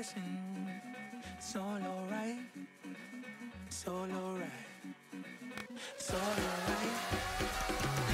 listen. It's all alright. It's all alright. It's all alright.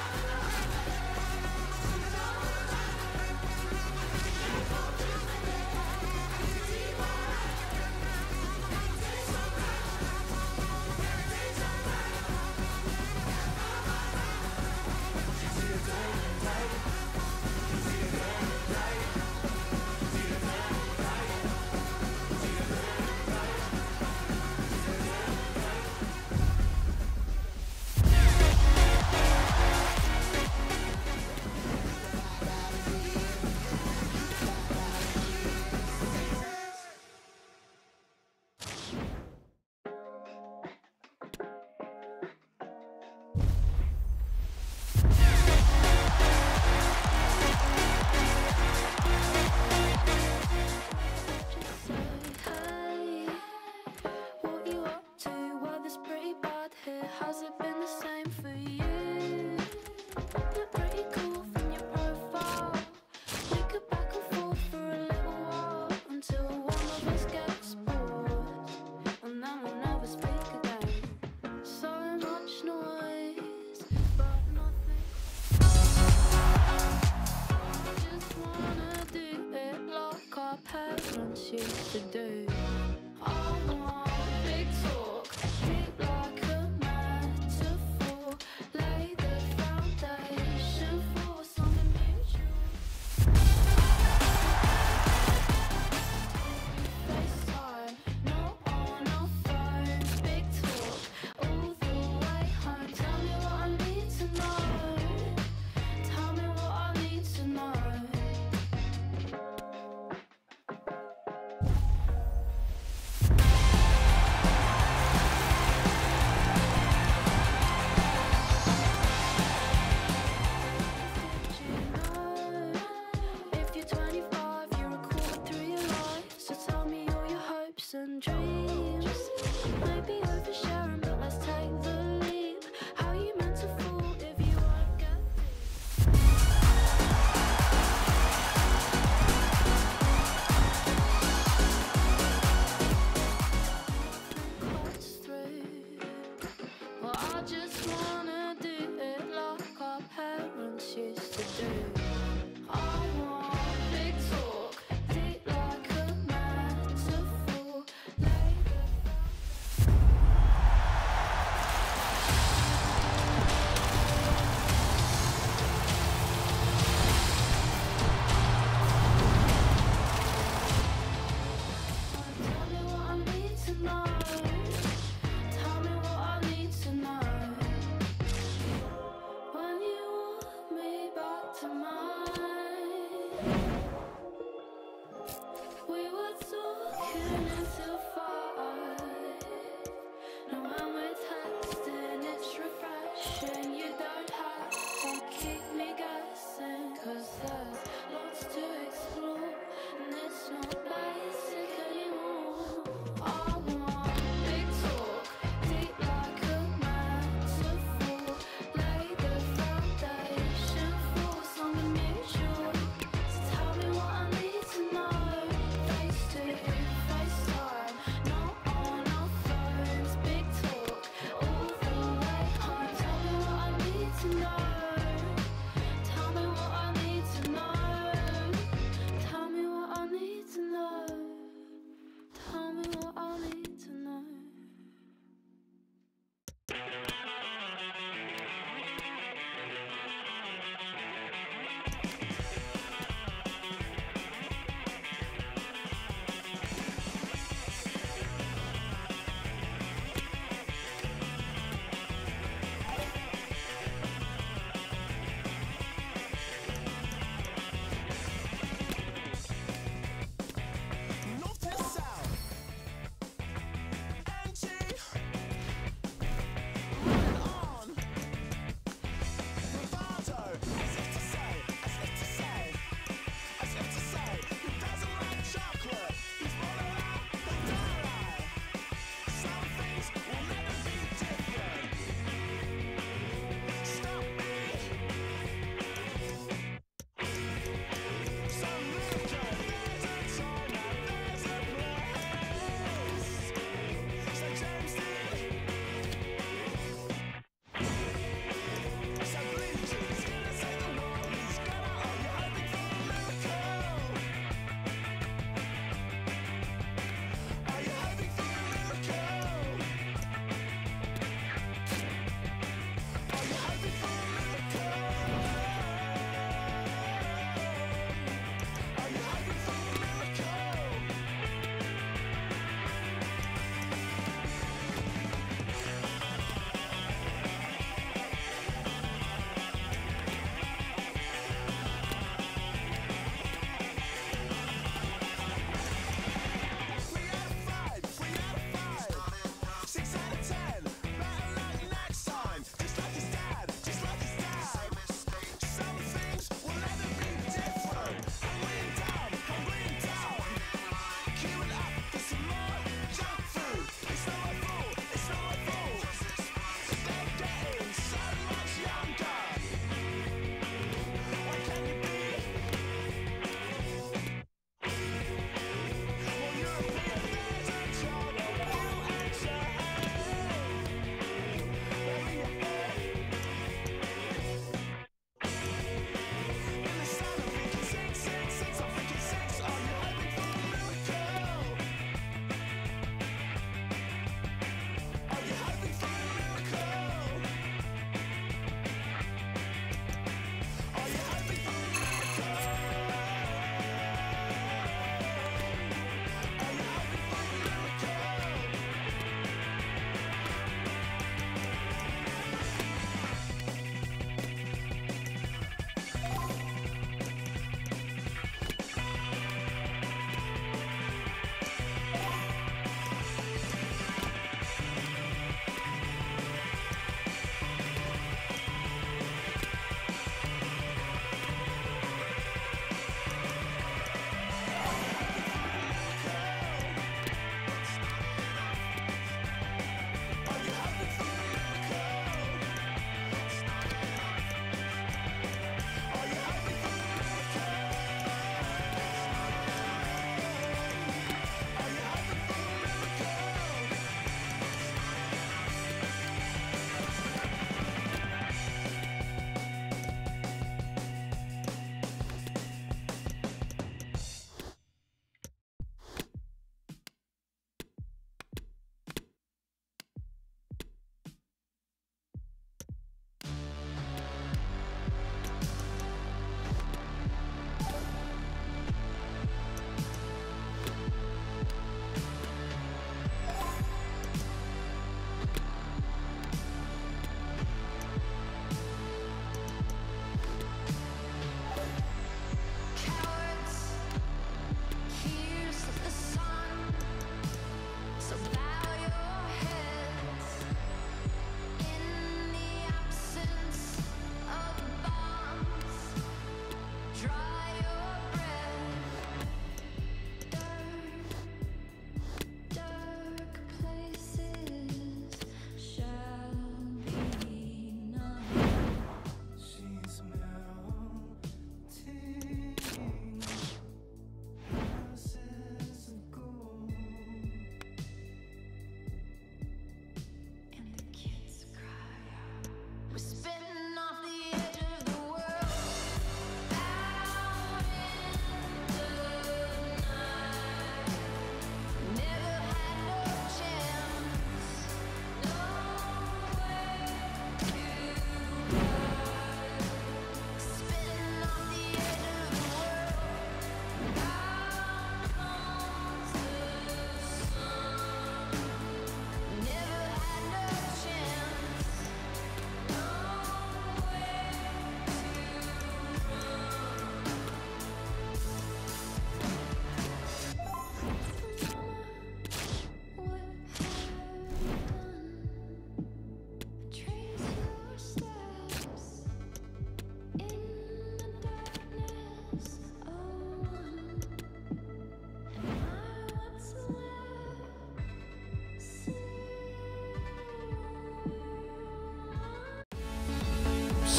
Has it been the same for you? Look pretty cool from your profile. We could back and forth for a little while until one of us gets bored, and then we'll never speak again. So much noise, but nothing. I just wanna do it like our parents used to do. I want big talk, deep like a metaphor. Lay the foundation for something mutual. FaceTime, not on our phones. Big talk all the way home. Tell me what I need to know. Tell me what I need to know. If you're 25, you're a quarter through your life. So tell me all your hopes and dreams. Maybe oversharing, but let's take the leap. How you meant to fall if you won't get cuts through? Well, I just wanna do it like our parents used to do. I want big talk, deep like a metaphor. Lay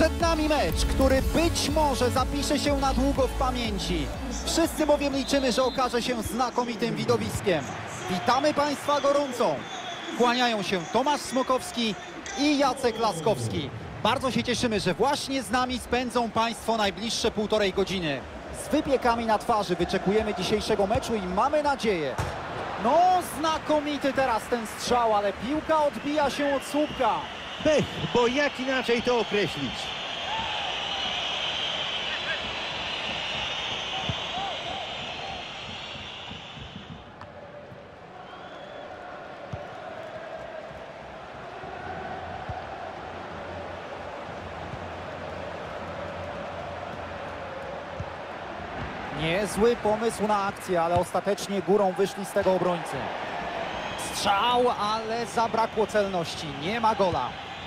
Przed nami mecz, który być może zapisze się na długo w pamięci. Wszyscy bowiem liczymy, że okaże się znakomitym widowiskiem. Witamy Państwa gorąco. Kłaniają się Tomasz Smokowski i Jacek Laskowski. Bardzo się cieszymy, że właśnie z nami spędzą Państwo najbliższe 1,5 godziny. Z wypiekami na twarzy wyczekujemy dzisiejszego meczu i mamy nadzieję. No, znakomity teraz ten strzał, ale piłka odbija się od słupka. Pech, bo jak inaczej to określić? Niezły pomysł na akcję, ale ostatecznie górą wyszli z tego obrońcy. Strzał, ale zabrakło celności. Nie ma gola.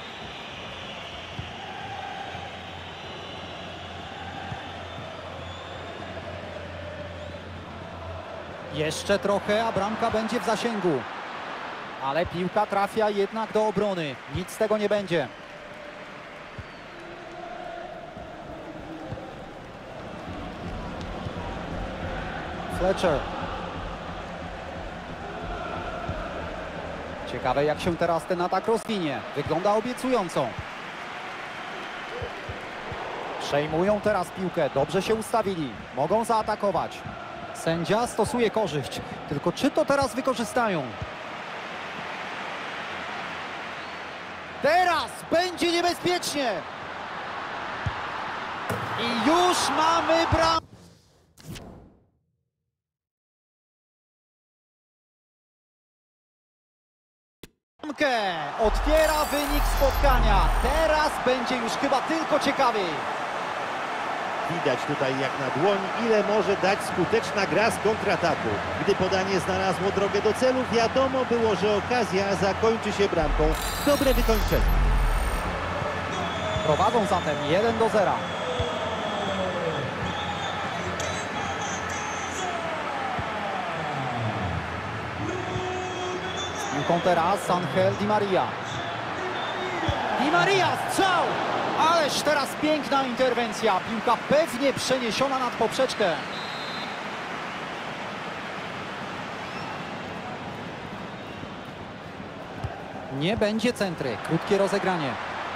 Jeszcze trochę, a bramka będzie w zasięgu. Ale piłka trafia jednak do obrony. Nic z tego nie będzie. Fletcher. Ciekawe, jak się teraz ten atak rozwinie. Wygląda obiecująco. Przejmują teraz piłkę. Dobrze się ustawili. Mogą zaatakować. Sędzia stosuje korzyść. Tylko czy to teraz wykorzystają? Teraz będzie niebezpiecznie. I już mamy bramkę. Otwiera wynik spotkania. Teraz będzie już chyba tylko ciekawiej. Widać tutaj jak na dłoń, ile może dać skuteczna gra z kontrataku. Gdy podanie znalazło drogę do celu, wiadomo było, że okazja zakończy się bramką. Dobre wykończenie. Prowadzą zatem 1-0. Piłką teraz Angel Di Maria. Di Maria, strzał! Ależ teraz piękna interwencja. Piłka pewnie przeniesiona nad poprzeczkę. Nie będzie centry. Krótkie rozegranie.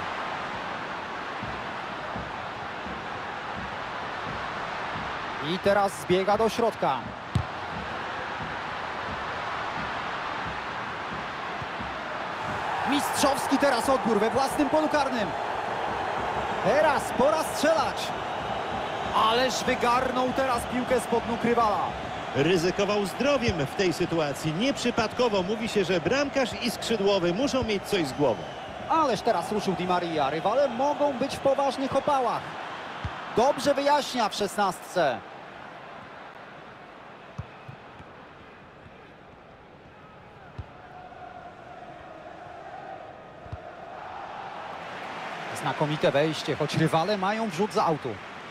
I teraz zbiega do środka. Mistrzowski teraz odbiór we własnym polu karnym. Teraz pora strzelać. Ależ wygarnął teraz piłkę spod nóg rywala. Ryzykował zdrowiem w tej sytuacji. Nieprzypadkowo mówi się, że bramkarz i skrzydłowy muszą mieć coś z głową. Ależ teraz ruszył Di Maria. Rywale mogą być w poważnych opałach. Dobrze wyjaśnia w 16. Znakomite wejście, choć rywale mają wrzut z autu.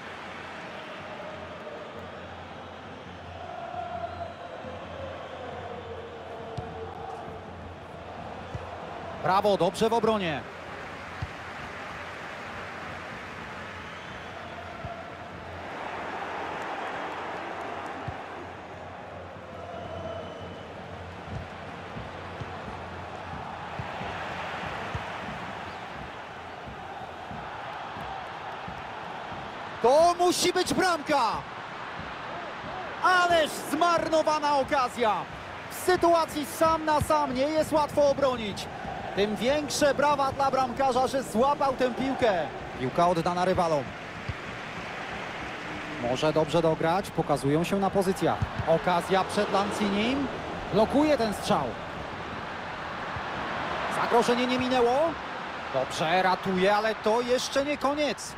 Brawo, dobrze w obronie. To musi być bramka! Ależ zmarnowana okazja! W sytuacji sam na sam nie jest łatwo obronić. Tym większe brawa dla bramkarza, że złapał tę piłkę. Piłka oddana rywalom. Może dobrze dograć, pokazują się na pozycjach. Okazja przed Lanzinim. Blokuje ten strzał. Zagrożenie nie minęło. Dobrze, ratuje, ale to jeszcze nie koniec.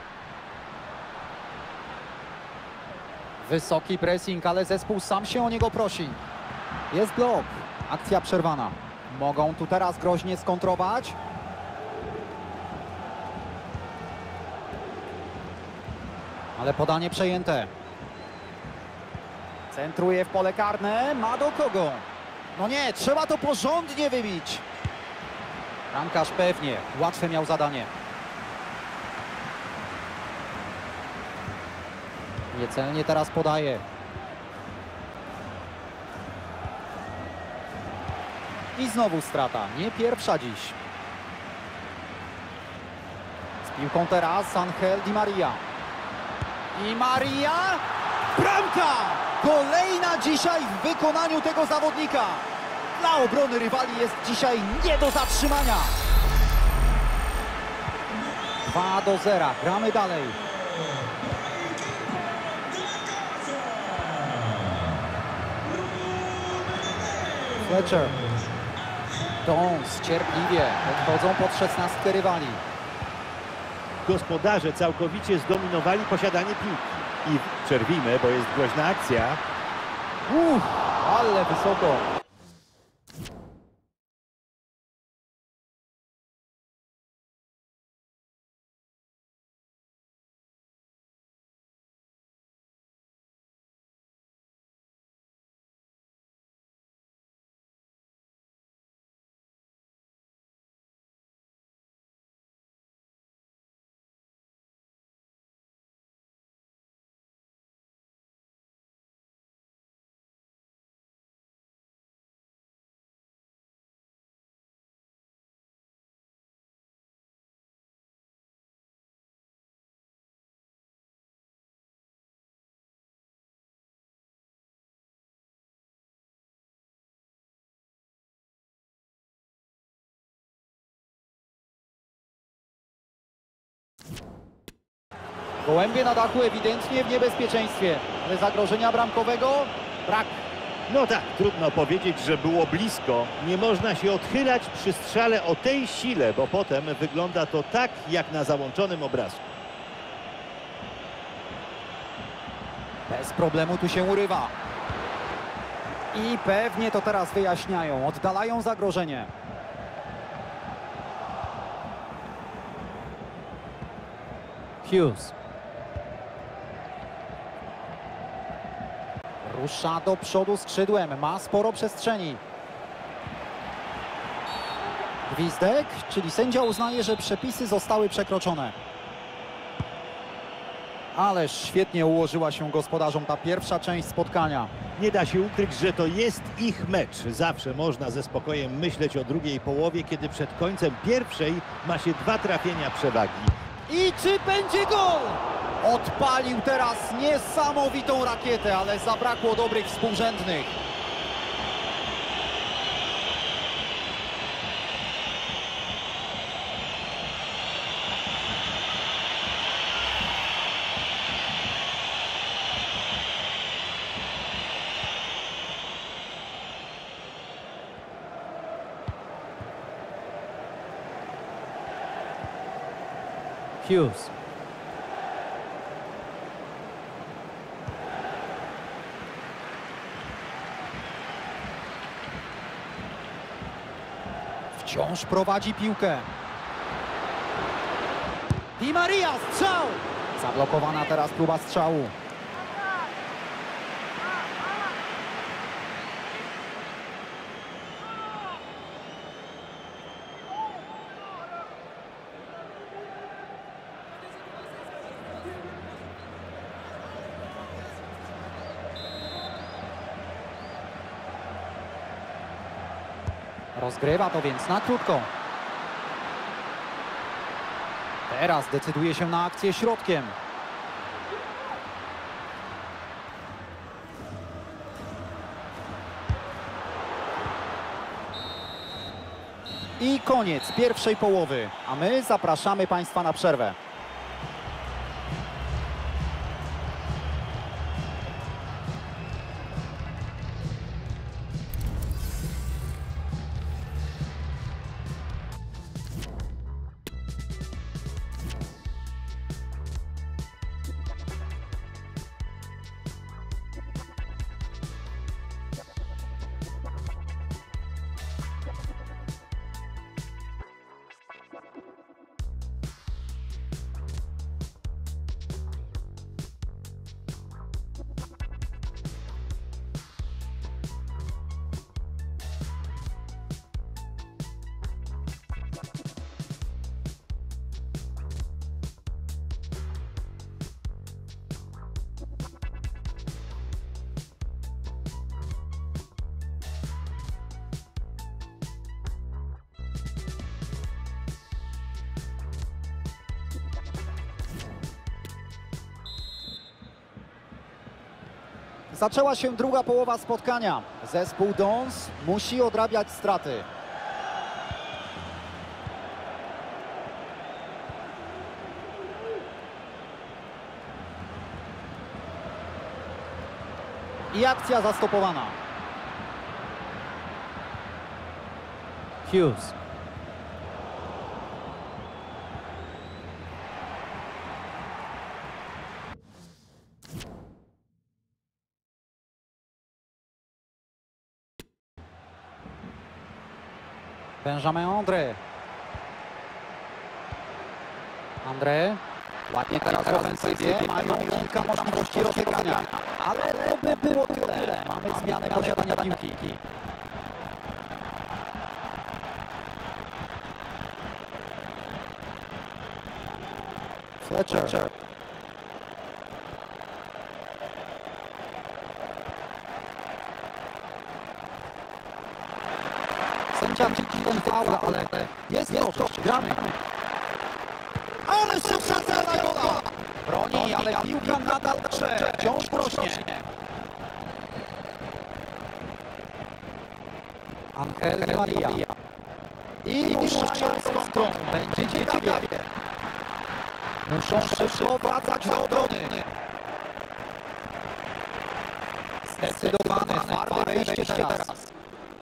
Wysoki pressing, ale zespół sam się o niego prosi. Jest blok. Akcja przerwana. Mogą tu teraz groźnie skontrować. Ale podanie przejęte. Centruje w pole karne. Ma do kogo? No nie, trzeba to porządnie wybić. Bramkarz pewnie. Łatwe miał zadanie. Niecelnie teraz podaje. I znowu strata. Nie pierwsza dziś. Z piłką teraz Angel Di Maria. I Maria! Bramka! Kolejna dzisiaj w wykonaniu tego zawodnika. Dla obrony rywali jest dzisiaj nie do zatrzymania. 2-0. Gramy dalej. Fletcher. Dons cierpliwie odchodzą pod 16 rywali. Gospodarze całkowicie zdominowali posiadanie piłki. I przerwijmy, bo jest groźna akcja. Ale wysoko. Gołębie na dachu ewidentnie w niebezpieczeństwie, ale zagrożenia bramkowego brak. No tak, trudno powiedzieć, że było blisko. Nie można się odchylać przy strzale o tej sile, bo potem wygląda to tak, jak na załączonym obrazku. Bez problemu tu się urywa. I pewnie to teraz wyjaśniają, oddalają zagrożenie. Hughes. Rusza do przodu skrzydłem, ma sporo przestrzeni. Gwizdek, czyli sędzia uznaje, że przepisy zostały przekroczone. Ależ świetnie ułożyła się gospodarzom ta pierwsza część spotkania. Nie da się ukryć, że to jest ich mecz. Zawsze można ze spokojem myśleć o drugiej połowie, kiedy przed końcem pierwszej ma się 2 trafienia przewagi. I czy będzie gol? Odpalił teraz niesamowitą rakietę, ale zabrakło dobrych współrzędnych. Hughes. Wciąż prowadzi piłkę. Di Maria, strzał! Zablokowana teraz próba strzału. Rozgrywa to więc na krótko. Teraz decyduje się na akcję środkiem. I koniec pierwszej połowy, a my zapraszamy Państwa na przerwę. Zaczęła się druga połowa spotkania. Zespół Dons musi odrabiać straty. I akcja zastopowana. Hughes. Benjamin André. André. Ładnie teraz w ofensywie. Mają kilka możliwości rozegrania. Ale to by było tyle. Mamy zmianę posiadania piłki. Fletcher. Sędzia widzi ten faul, ale jest korzyść. Gramy. Ale szybsza zagrana! Broni, ale piłka nadal drze. Wciąż rośnie. Angel Di Maria. I ruszają z kontrą. Będzie ciekawie. Muszą szybko wracać do obrony. Zdecydowane, twarde wejście teraz.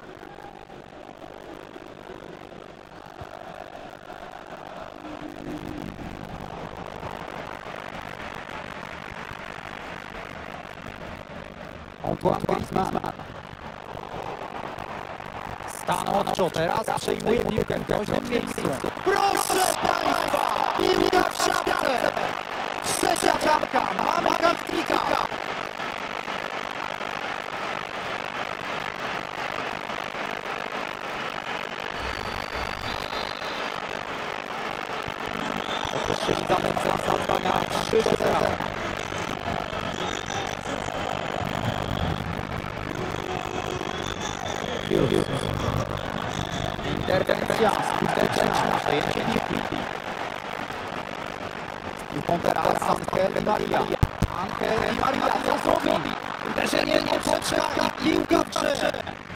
Antoine Griezmann. Stanowczo teraz przejmuje piłkę w groźnym miejscu. Proszę Państwa! Piłka w siatkę! Trzecia bramka! Mamy hat-tricka! Opuścili zamek zadania 3-0. Interwencja skuteczna, przejęcie piłki. Piłką teraz Angel Di Maria. Angel Di Maria co zrobi? Uderzenie nie przetrwa i piłka w grze.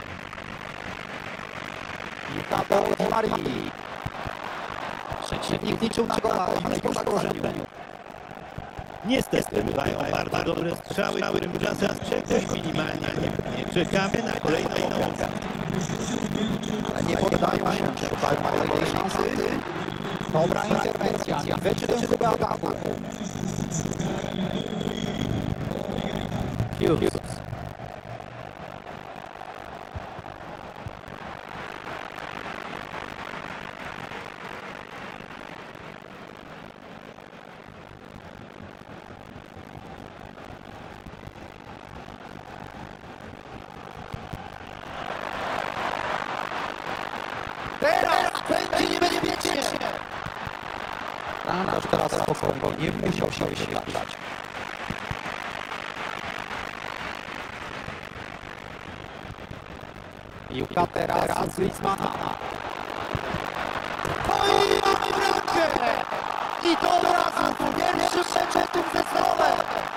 Piłka do Di Marii. Przeciwnik liczył na gola i już po zagrożeniu. Niestety bywają bardzo dobre strzały, którym czasem czegoś minimalnie nie czekamy na kolejną okazję. Ale nie poddają się, szukają kolejnej szansy. Dobra interwencja, nie wyczytę chyba ataku. Hughes. Teraz będzie niebezpiecznie! Bramkarz teraz spokojnie, nie musiał się wyświetlać. Piłka teraz z Griezmana. No i mamy bramkę! I to od razu pierwszy mecz w tym zespole!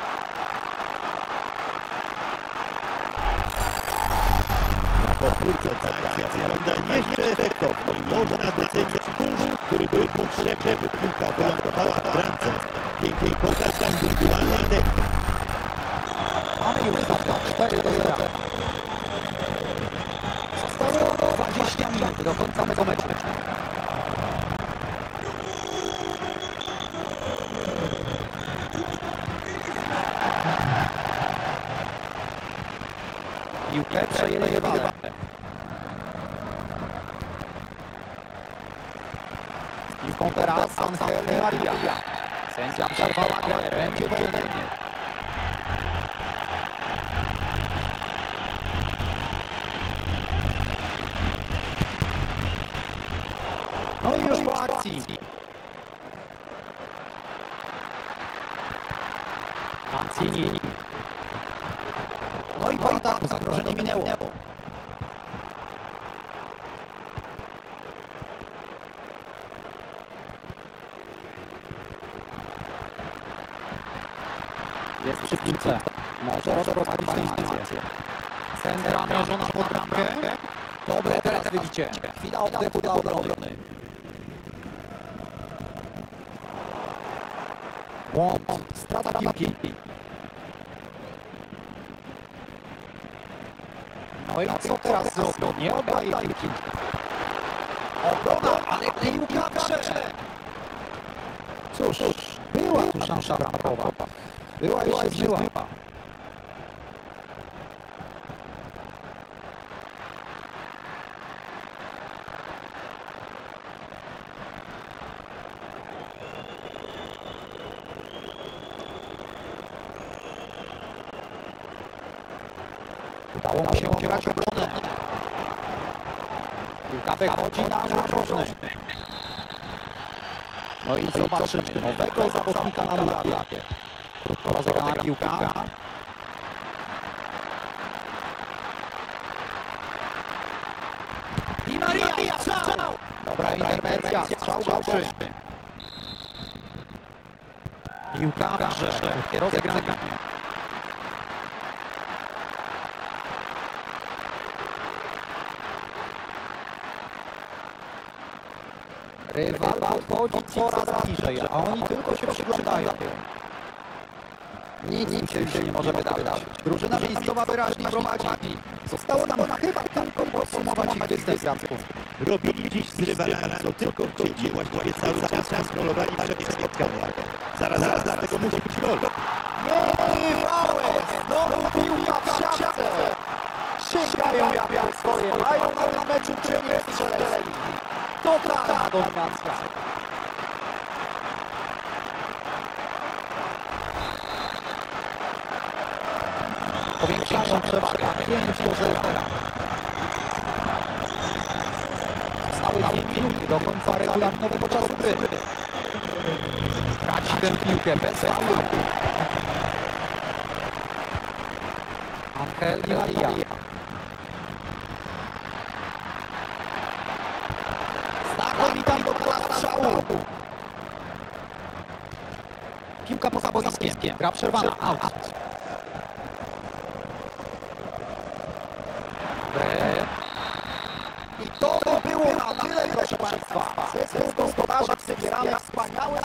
Powtórce ta akcja wygląda jeszcze efektownie. Można docenić kurz, który był potrzebny, by piłka wylądowała w bramce. Pięknej pokaz indywidualnej techniki. Mamy już zawsze 4-0. Zostało 20 minut do końca meczu. Piłkę przejęli rywale. Piłką teraz Angel Di Maria. Sędzia przerwała grę, będzie pojedynczy. No i już po akcji. Mancini. No i po ataku zagrożenie minęło. Jest przy piłce. Może rozprowadzić animację. Sędzia mierzona pod bramkę. Dobre teraz wybicie. Chwila oddechu dla obrony. Błąd. Strata piłki. No i co teraz zrobią? Nie oddaje piłki. Obrona, ale piłka grze. Cóż, była tu szansa bramkowa. Była i się zżyła. Udało mu się otwierać obronę. Piłka wychodzi na rożny. No i zobaczymy nowego zawodnika na murawie. Krótko rozegrana piłka. I Maria, strzał! Dobra interwencja, strzał dobry. Piłka w grze, krótkie rozegranie. Rywal podchodzi coraz bliżej, a oni tylko się przyglądają. Nic im się nie może wydawać. Drużyna miejscowa wyraźnie prowadzi. Zostało nam chyba tylko podsumować ich występ bramków. Robili dziś z rywalami, co tylko chcieli. Właściwie cały czas kontrolowali przebieg spotkania. Zaraz z tego musi być gol. Niebywały! Znowu piłka w siatce! Sięgają jak swoje, mają na meczu czy nie strzeleli. Totalna dominacja. Powiększają przewagę 5-0. Zostały 2 minuty do końca regularnego czasu gry. Traci tę piłkę bez faulu. Angel Di Maria. Znakomita do pola strzału. Piłka poza boiskiem. Gra przerwana. Out. I to by było na tyle, proszę Państwa. Zespół gospodarza Sybirania wspaniały.